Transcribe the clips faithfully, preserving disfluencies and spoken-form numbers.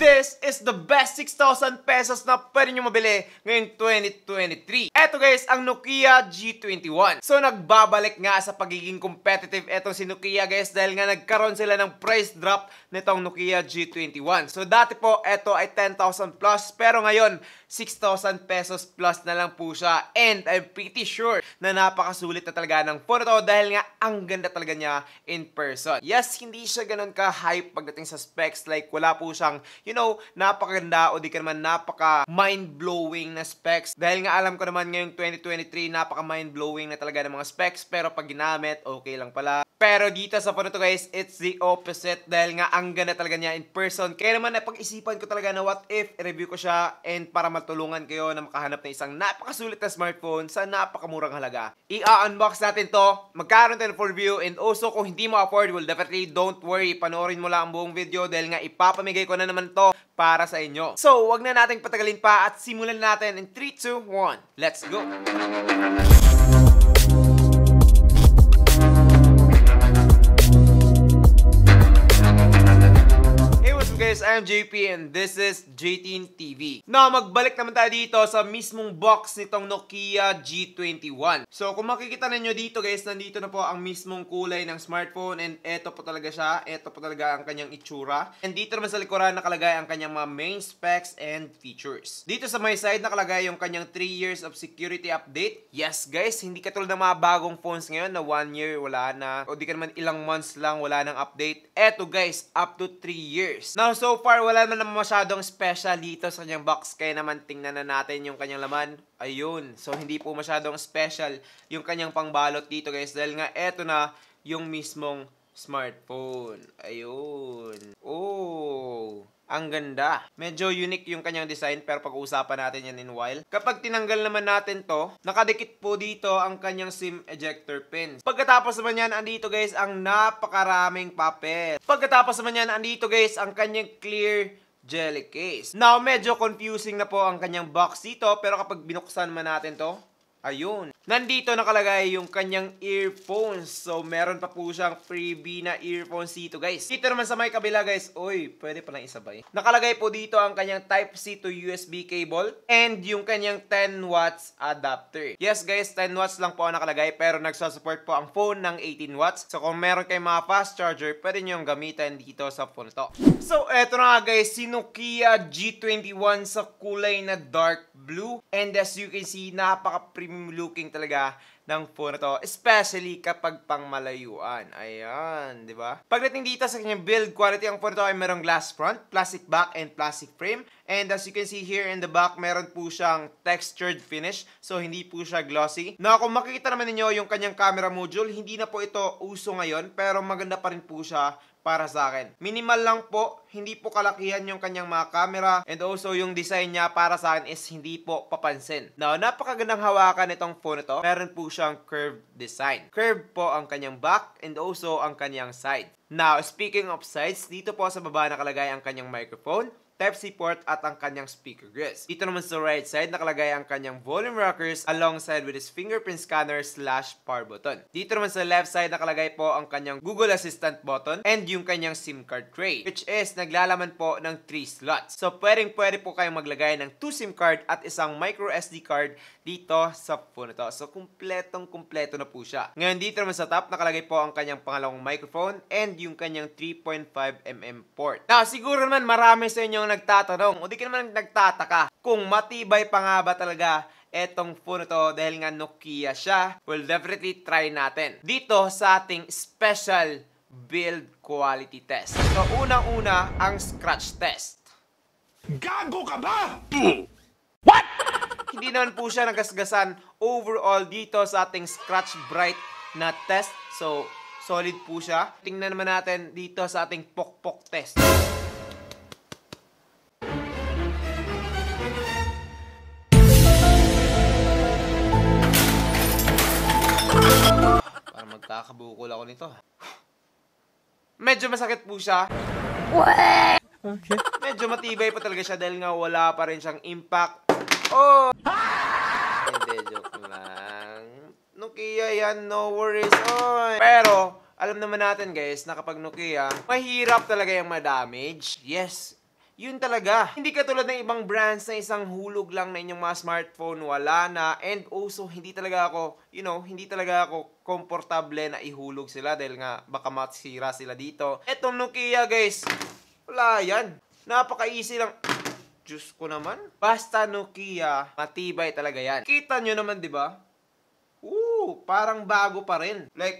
This is the best six thousand pesos na pwede nyo mabili ngayong twenty twenty-three. Eto guys, ang Nokia G twenty-one. So nagbabalik nga sa pagiging competitive etong si Nokia guys dahil nga nagkaroon sila ng price drop nitong Nokia G twenty-one. So dati po, eto ay ten thousand plus pero ngayon six thousand pesos plus na lang po siya. And I'm pretty sure na napakasulit na talaga ng phone ito dahil nga ang ganda talaga niya in person. Yes, hindi siya ganun ka-hype pagdating sa specs. Like wala po siyang you know, napakaganda o di ka naman napaka mind-blowing na specs. Dahil nga alam ko naman ngayong twenty twenty-three, napaka mind-blowing na talaga ng mga specs. Pero pag ginamit, okay lang pala. Pero dito sa phone ito guys, it's the opposite. Dahil nga ang ganda talaga niya in person. Kaya naman napag-isipan ko talaga na what if i-review ko siya and para matulungan kayo na makahanap ng isang napakasulit na smartphone sa napakamurang halaga. I-unbox natin to, magkaroon tayo for review, and also kung hindi mo afford, well definitely don't worry, panoorin mo lang ang buong video dahil nga ipapamigay ko na naman to para sa inyo. So, wag na nating patagalin pa at simulan natin in three, two, one. Let's go! Guys, I'm J P and this is J T T V. Now, magbalik naman tayo dito sa mismong box nitong Nokia G twenty-one. So, kung makikita ninyo dito guys, nandito na po ang mismong kulay ng smartphone and eto po talaga siya. Eto po talaga ang kanyang itsura. And dito naman sa likuran nakalagay ang kanyang mga main specs and features. Dito sa my side nakalagay yung kanyang three years of security update. Yes guys, hindi katulad ng mga bagong phones ngayon na one year wala na. O di ka naman ilang months lang wala ng update. Eto guys, up to three years. Now, so far, wala naman naman masyadong special dito sa kanyang box. Kaya naman tingnan na natin yung kanyang laman. Ayun. So, hindi po masyadong special yung kanyang pangbalot dito guys. Dahil nga, eto na yung mismong smartphone. Ayun. Oh, ang ganda. Medyo unique yung kanyang design pero pag-uusapan natin yan in a while. Kapag tinanggal naman natin to, nakadikit po dito ang kanyang SIM ejector pin. Pagkatapos naman yan, andito guys ang napakaraming papel. Pagkatapos naman yan, andito guys ang kanyang clear jelly case. Now, medyo confusing na po ang kanyang box dito pero kapag binuksan naman natin to, ayun. Nandito nakalagay yung kanyang earphones. So, meron pa po siyang freebie na earphones dito, guys. Dito naman sa may kabila, guys. Uy, pwede palang isabay. Nakalagay po dito ang kanyang Type-C to U S B cable and yung kanyang ten watts adapter. Yes, guys, ten watts lang po ang nakalagay pero nagsasupport po ang phone ng eighteen watts. So, kung meron kayong mga fast charger, pwede nyo yung gamitin dito sa phone ito. So, eto na nga, guys. Si Nokia G twenty-one sa kulay na dark blue. And as you can see, napaka-premium looking talaga ng phone na to, especially kapag pang malayuan. Ayan, di ba? Pagdating dito sa kanyang build quality, ang phone na to ay merong glass front, plastic back, and plastic frame. And as you can see here in the back, meron po siyang textured finish. So, hindi po siya glossy. Now, kung makikita naman ninyo yung kanyang camera module, hindi na po ito uso ngayon, pero maganda pa rin po siya para sa akin. Minimal lang po, hindi po kalakihan yung kanyang mga camera, and also yung design niya para sa akin is hindi po papansin. Now, napakagandang hawakan itong phone ito. Meron po siyang curved design. Curved po ang kanyang back and also ang kanyang side. Now, speaking of sides, dito po sa baba nakalagay ang kanyang microphone, Type-C port at ang kanyang speaker grills. Dito naman sa right side, nakalagay ang kanyang volume rockers alongside with his fingerprint scanner slash power button. Dito naman sa left side, nakalagay po ang kanyang Google Assistant button and yung kanyang SIM card tray, which is naglalaman po ng three slots. So, pwedeng pwede po kayong maglagay ng two SIM card at isang micro S D card dito sa phone ito. So, kumpletong kumpleto na po siya. Ngayon, dito naman sa top, nakalagay po ang kanyang pangalawang microphone and yung kanyang three point five millimeter port. Now, siguro naman marami sa inyong nagtatanong, o di ka naman nagtataka, kung matibay pa nga ba talaga etong phone ito dahil nga Nokia siya. We'll definitely try natin dito sa ating special build quality test. So, unang-una, ang scratch test. Gago ka ba? What? Hindi naman po siya nagasgasan overall dito sa ating Scratch Bright na test. So, solid po siya. Tingnan naman natin dito sa ating pokpok test. Parang magkakabukol ako nito. Medyo masakit po siya. Okay. Medyo matibay pa talaga siya dahil nga wala pa rin siyang impact. Oh! Hindi, joke lang. Nokia yan, no worries. Oy. Pero, alam naman natin guys, na kapag Nokia, mahirap talaga yung ma-damage. Yes, yun talaga. Hindi katulad ng ibang brands na isang hulog lang na inyong mga smartphone, wala na. And also, hindi talaga ako, you know, hindi talaga ako komportable na ihulog sila dahil nga baka masira sila dito. Etong Nokia guys, wala yan. Napaka-easy lang. Diyos ko naman. Basta Nokia, matibay talaga yan. Kita nyo naman, di ba? Ooh, parang bago pa rin. Like,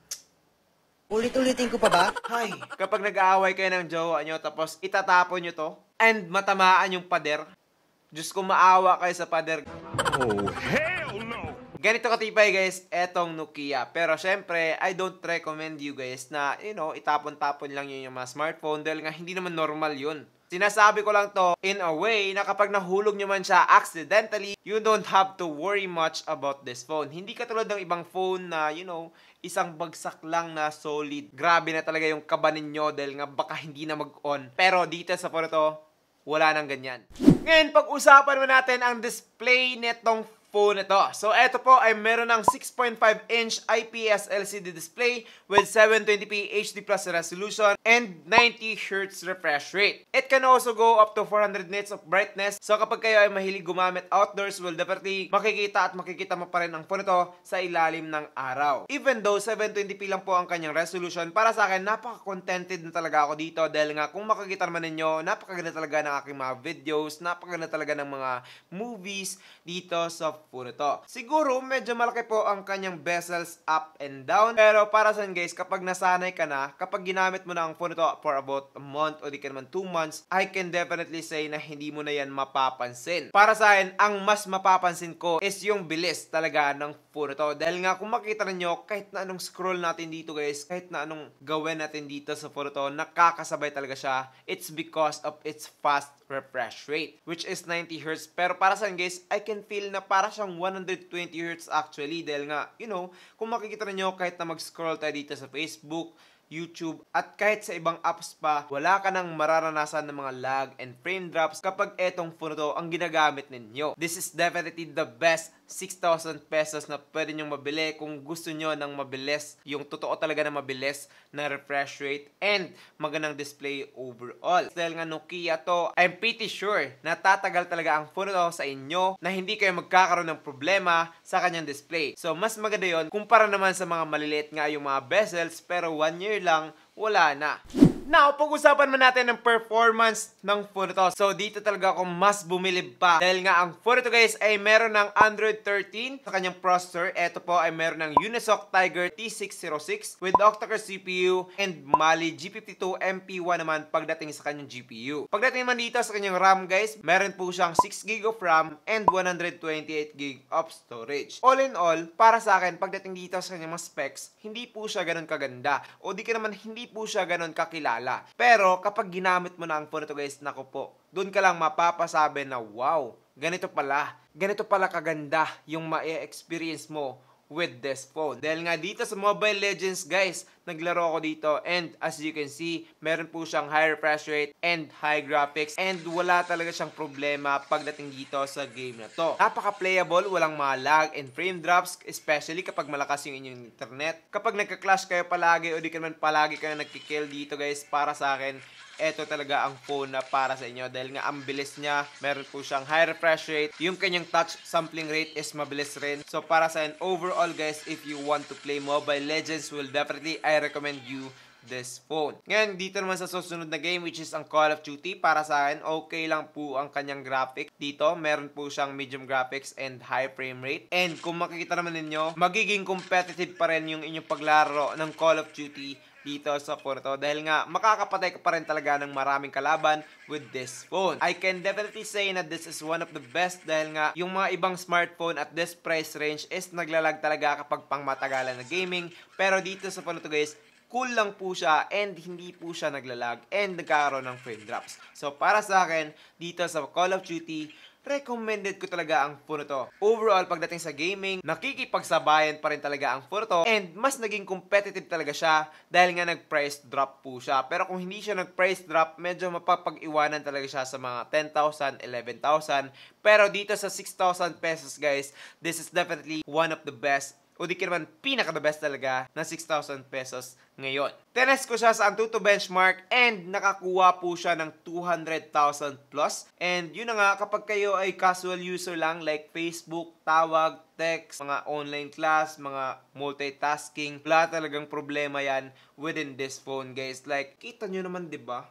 ulit-ulitin ko pa ba? hay, kapag nag-aaway kayo ng jowa nyo, tapos itatapon nyo to, and matamaan yung pader, Diyos ko maawa kayo sa pader. Oh, hell no! Ganito katibay guys, etong Nokia. Pero syempre, I don't recommend you guys na, you know, itapon-tapon lang yun yung mga smartphone dahil nga hindi naman normal yun. Sinasabi ko lang to in a way na kapag nahulog nyo man siya accidentally, you don't have to worry much about this phone. Hindi katulad ng ibang phone na, you know, isang bagsak lang na solid. Grabe na talaga yung kaba ninyo dahil nga baka hindi na mag-on. Pero dito sa phone to, wala nang ganyan. Ngayon, pag-usapan mo natin ang display netong phone ito. So, ito po ay meron ng six point five inch I P S L C D display with seven twenty p H D plus resolution and ninety hertz refresh rate. It can also go up to four hundred nits of brightness. So, kapag kayo ay mahilig gumamit outdoors, well, definitely makikita at makikita mo pa rin ang phone ito sa ilalim ng araw. Even though seven twenty p lang po ang kanyang resolution, para sa akin, napaka-contented na talaga ako dito dahil nga kung makikita naman ninyo, napakaganda talaga ng aking mga videos, napakaganda talaga ng mga movies dito sa phone ito. Siguro, medyo malaki po ang kanyang bezels up and down. Pero para sa guys, kapag nasanay ka na, kapag ginamit mo na ang phone ito for about a month o di ka naman two months, I can definitely say na hindi mo na yan mapapansin. Para sa akin, ang mas mapapansin ko is yung bilis talaga ng phone ito. Dahil nga, kung makita ninyo, kahit na anong scroll natin dito guys, kahit na anong gawin natin dito sa phone ito, nakakasabay talaga siya. It's because of its fast refresh rate, which is ninety hertz. Pero para sa akin guys, I can feel na para siyang one hundred twenty hertz actually dahil nga, you know, kung makikita niyo kahit na mag-scroll tayo dito sa Facebook, YouTube, at kahit sa ibang apps pa, wala ka nang mararanasan ng mga lag and frame drops kapag etong phone to ang ginagamit ninyo. This is definitely the best six thousand pesos na pwede nyong mabili kung gusto nyo ng mabilis, yung totoo talaga na mabilis na refresh rate and magandang display overall. Dahil nga Nokia to, I'm pretty sure na tatagal talaga ang phone to sa inyo na hindi kayo magkakaroon ng problema sa kanyang display. So, mas maganda yun kumpara naman sa mga maliliit nga yung mga bezels pero one year lang, wala na. Now, pag-usapan man natin ng performance ng phone ito. So, dito talaga ako mas bumilib pa. Dahil nga, ang phone ito guys ay meron ng Android thirteen sa kanyang processor. Ito po ay meron ng Unisoc Tiger T six oh six with octa-core C P U and Mali G fifty-two M P one naman pagdating sa kanyang G P U. Pagdating naman dito sa kanyang RAM guys, meron po siyang six gig of RAM and one hundred twenty-eight gig of storage. All in all, para sa akin, pagdating dito sa kanyang mga specs, hindi po siya ganun kaganda. O di ka naman, hindi po siya ganun kakilala. Pero kapag ginamit mo na ang phone ito guys, nako po, doon ka lang mapapasabi na wow, ganito pala, ganito pala kaganda yung ma-experience mo with this phone. Dahil nga dito sa Mobile Legends guys, naglaro ako dito and as you can see, meron po siyang high refresh rate and high graphics and wala talaga siyang problema pagdating dito sa game na to. Napaka-playable, walang mga lag and frame drops, especially kapag malakas yung inyong internet. Kapag nagka-clash kayo palagi o di ka naman palagi kayo nagkikill dito guys, para sa akin, eto talaga ang phone na para sa inyo dahil nga ang bilis niya, meron po siyang high refresh rate, yung kanyang touch sampling rate is mabilis rin. So para sa akin, overall guys, if you want to play Mobile Legends, will definitely I recommend you this phone. Ngayon, dito naman sa susunod na game which is ang Call of Duty, para sa akin, okay lang po ang kanyang graphic. Dito, meron po siyang medium graphics and high frame rate. And kung makikita naman ninyo, magiging competitive pa rin yung inyong paglaro ng Call of Duty dito sa phone to dahil nga makakapatay ka pa rin talaga ng maraming kalaban with this phone. I can definitely say na this is one of the best dahil nga yung mga ibang smartphone at this price range is naglalag talaga kapag pang matagalan na gaming, pero dito sa phone to guys, cool lang po siya and hindi po siya naglalag and nagkakaroon ng frame drops. So para sa akin, dito sa Call of Duty, recommended ko talaga ang phone to. Overall, pagdating sa gaming, nakikipagsabayan pa rin talaga ang phone to and mas naging competitive talaga siya dahil nga nag-price drop po siya. Pero kung hindi siya nag-price drop, medyo mapapag-iwanan talaga siya sa mga ten thousand, eleven thousand. Pero dito sa six thousand pesos guys, this is definitely one of the best o di ka naman pinaka-the best talaga na six thousand pesos ngayon. Tinest ko siya sa Antutu Benchmark and nakakuha po siya ng two hundred thousand plus. And yun na nga, kapag kayo ay casual user lang like Facebook, tawag, text, mga online class, mga multitasking, wala talagang problema yan within this phone, guys. Like, kita nyo naman, diba?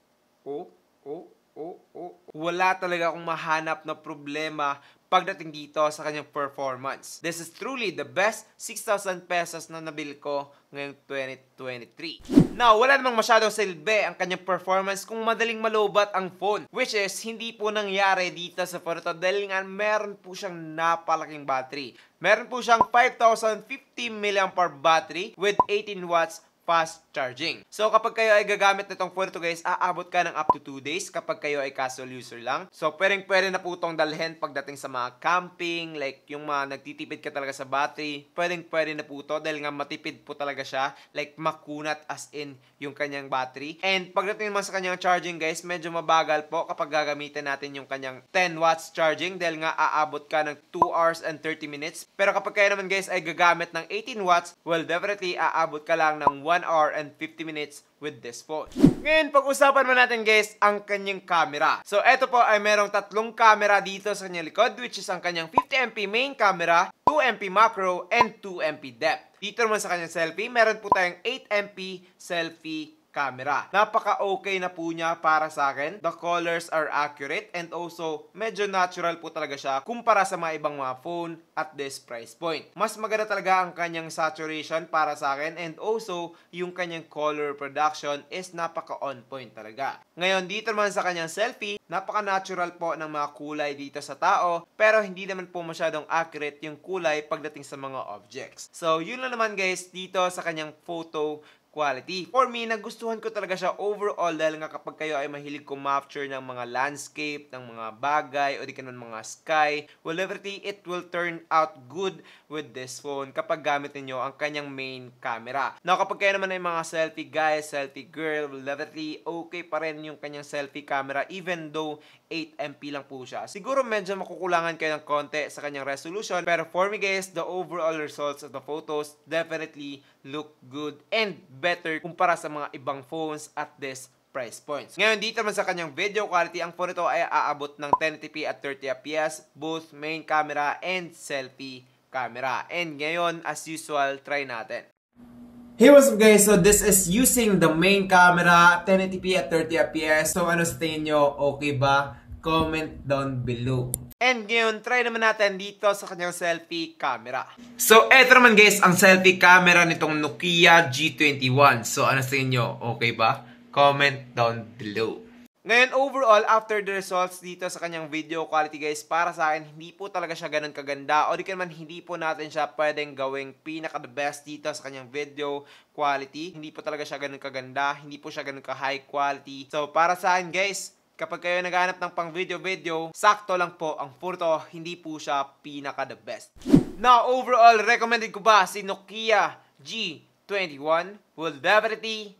Oh, oh, oh, oh. Wala talaga akong mahanap na problema pagdating dito sa kanyang performance. This is truly the best six thousand pesos na nabili ko ngayong twenty twenty-three. Now, wala namang masyadong silbi ang kanyang performance kung madaling malobat ang phone. Which is, hindi po nangyari dito sa phone ito dahil nga meron po siyang napalaking battery. Meron po siyang five thousand fifty milliamp hour battery with eighteen watts fast charging. So, kapag kayo ay gagamit nitong phone ito, guys, aabot ka ng up to two days kapag kayo ay casual user lang. So, pwedeng-pwede na po itong dalhin pagdating sa mga camping, like yung mga nagtitipid ka talaga sa battery, pwedeng-pwede na po ito dahil nga matipid po talaga siya, like makunat as in yung kanyang battery. And pagdating naman sa kanyang charging, guys, medyo mabagal po kapag gagamitin natin yung kanyang ten watts charging dahil nga aabot ka ng two hours and thirty minutes. Pero kapag kayo naman, guys, ay gagamit ng eighteen watts, well, definitely aabot ka lang ng one hour and fifty minutes with this phone. Ngayon, pag-usapan mo natin, guys, ang kanyang camera. So, eto po ay merong tatlong camera dito sa kanyang likod, which is ang kanyang fifty megapixel main camera, two megapixel macro, and two megapixel depth. Dito naman sa kanyang selfie, meron po tayong eight megapixel selfie camera. Napaka-okay na po niya para sa akin. The colors are accurate and also medyo natural po talaga siya kumpara sa mga ibang mga phone at this price point. Mas maganda talaga ang kanyang saturation para sa akin and also yung kanyang color production is napaka-on point talaga. Ngayon, dito naman sa kanyang selfie, napaka-natural po ng mga kulay dito sa tao pero hindi naman po masyadong accurate yung kulay pagdating sa mga objects. So, yun lang naman, guys, dito sa kanyang photo quality. For me, nagustuhan ko talaga siya overall dahil nga kapag kayo ay mahilig kumapture ng mga landscape, ng mga bagay, o di ka ng mga sky, well, definitely, it will turn out good with this phone kapag gamit niyo ang kanyang main camera. Now, kapag kayo naman ay mga selfie guy, selfie girl, well, definitely, okay pa rin yung kanyang selfie camera even though eight megapixel lang po siya. Siguro medyo makukulangan kayo ng konti sa kanyang resolution, pero for me, guys, the overall results of the photos definitely look good and better kumpara sa mga ibang phones at this price points. Ngayon, dito naman sa kanyang video quality, ang phone ito ay aabot ng ten eighty p at thirty F P S, both main camera and selfie camera. And ngayon, as usual, try natin. Hey, what's up, guys? So, this is using the main camera, ten eighty p at thirty F P S. So, ano sa tingin nyo? Okay ba? Comment down below. And ngayon, try naman natin dito sa kanyang selfie camera. So, eto naman, guys, ang selfie camera nitong Nokia G twenty-one. So, ano sa inyo? Okay ba? Comment down below. Ngayon, overall, after the results dito sa kanyang video quality, guys, para sa akin, hindi po talaga siya ganun kaganda. O di ka naman, hindi po natin siya pwedeng gawing pinaka-the best dito sa kanyang video quality. Hindi po talaga siya ganun kaganda. Hindi po siya ganun ka-high quality. So, para sa akin, guys, kapag kayo naghahanap ng pang video-video, sakto lang po ang photo, hindi po siya pinaka-the best. Now, overall, recommended ko ba si Nokia G twenty-one? Well, definitely,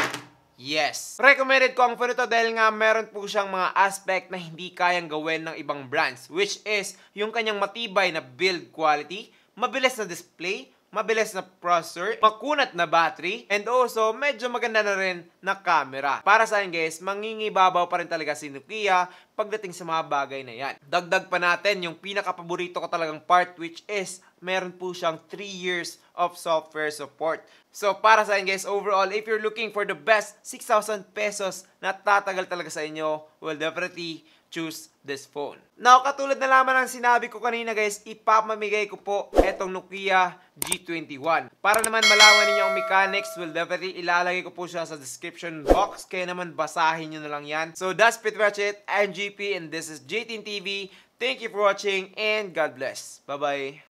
yes. Recommended ko ang phone ito dahil nga meron po siyang mga aspect na hindi kayang gawin ng ibang brands, which is yung kanyang matibay na build quality, mabilis na display, mabilis na processor, makunat na battery, and also medyo maganda na rin na camera. Para sa akin, guys, mangingibabaw pa rin talaga si Nokia pagdating sa mga bagay na yan. Dagdag pa natin yung pinaka-paborito ko talagang part, which is meron po siyang three years of software support. So, para sa akin, guys, overall, if you're looking for the best six thousand pesos na tatagal talaga sa inyo, well, definitely choose this phone. Now, katulad na lamang ng sinabi ko kanina, guys, ipapamigay ko po etong Nokia G twenty-one. Para naman malaman ninyo ang mechanics, well, definitely ilalagay ko po siya sa description box. Kaya naman basahin nyo na lang yan. So, that's pretty much it. I'm G P and this is J T N T V. Thank you for watching and God bless. Bye-bye.